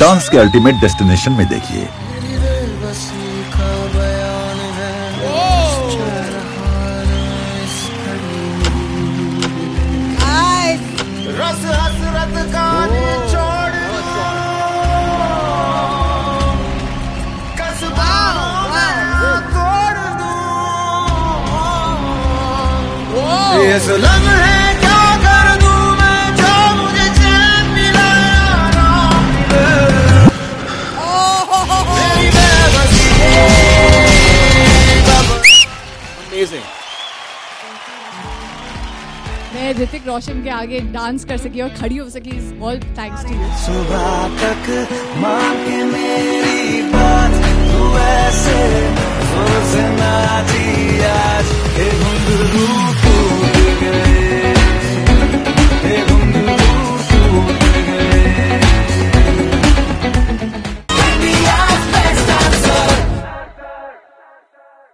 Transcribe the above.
Dance के ultimate destination में देखिए। रस हसरत गाने छोड़ कसबा तोड़ दूं। ये जुल्म है क्या कर दूं मैं, जो मुझे चैन मिला आराम मिले। मेरी बेबसी अमेजिंग। मैं ऋतिक रोशन के आगे डांस कर सकी और खड़ी हो सकी, ऑल थैंक्स टू यू। सुबह तक मां के मेरी बात तू ऐसे जोर से ना जी आज, घुंघरू